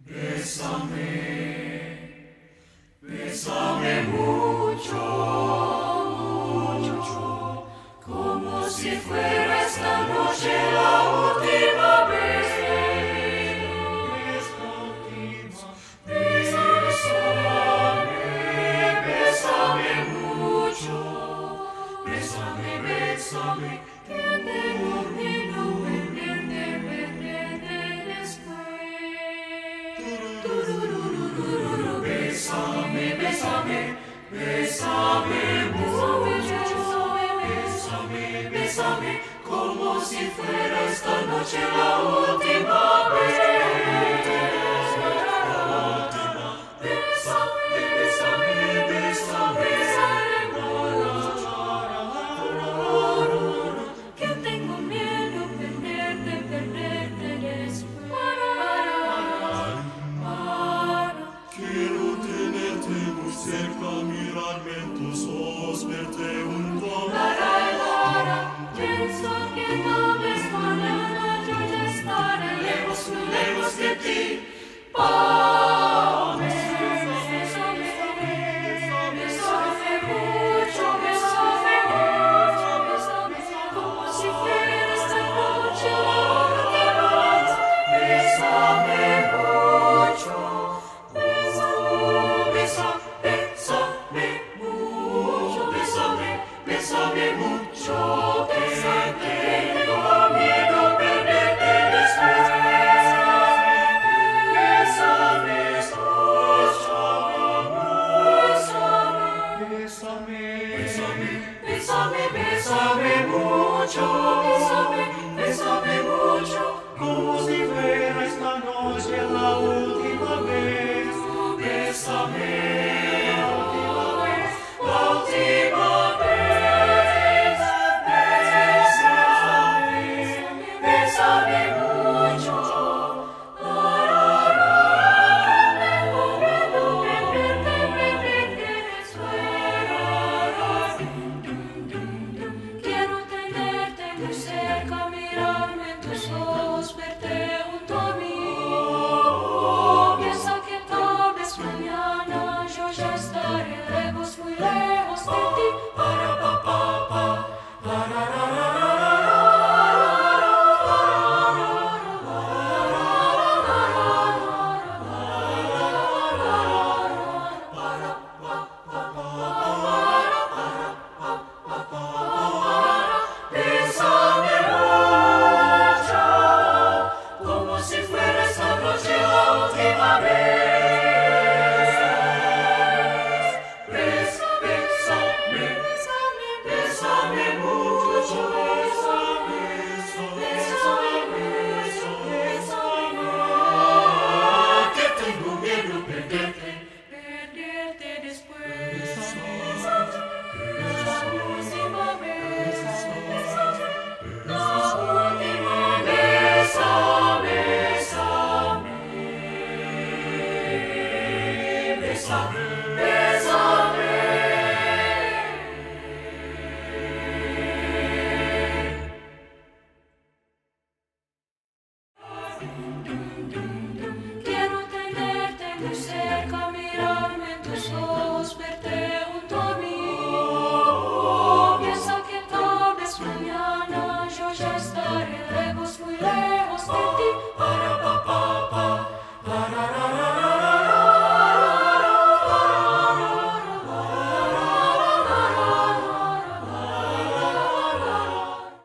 Bésame, bésame mucho, mucho, como si fuera esta noche la última vez. Bésame, bésame mucho, bésame, bésame, que tengo miedo de perderte después. Bésame, bésame, bésame mucho, bésame, bésame, como si fuera esta noche la última vez. Bésame, bésame, bésame, que tengo miedo de perderte después. Quiero tenerte muy cerca, mirarme en tus ojos, verte junto a mí. Pienso que tal vez mañana yo ya estaré lejos, muy lejos de ti. Bésame, bésame mucho, bésame mucho, bésame, como si fuera esta noche la última vez. Bésame mucho, bésame, bésame mucho, bésame, bésame mucho, que tengo miedo de perderte después. Bésame mucho, bésame, bésame, bésame mucho, bésame mucho, Como si fuera esta noche la última vez. bésame, la última vez, la última vez. Bésame, bésame mucho. Quiero tenerte muy cerca, mirarme en tus ojos, verte junto a mí. Piensa que tal vez mañana yo ya estaré lejos, muy lejos de ti. Para pa pa pa, para ra ra ra Bésame mucho, como si fuera esta noche la última vez. Bésame, bésame, bésame mucho, bésame, bésame, bésame, que tengo miedo de perderte después. La última vez, la última vez, bésame, bésame.